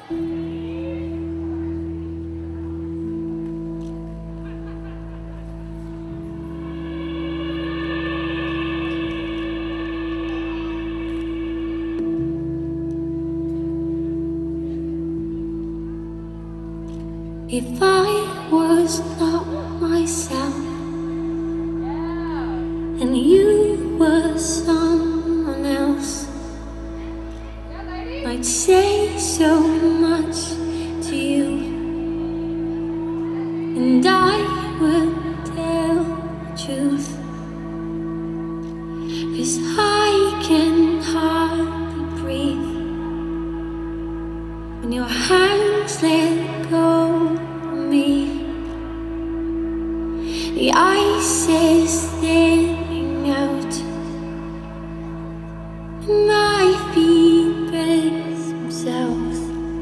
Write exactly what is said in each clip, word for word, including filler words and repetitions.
If I was not myself and you were someone else, I'd say so much to you, and I would tell the truth, 'cause I can hardly breathe when your hands let go. The ice is thinning out, and my feet brace themselves.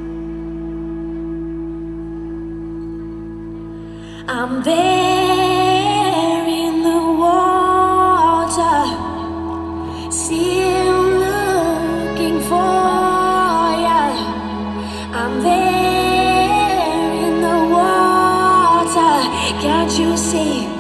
I'm there in the water, still looking for you. I'm there in the water, can't you see?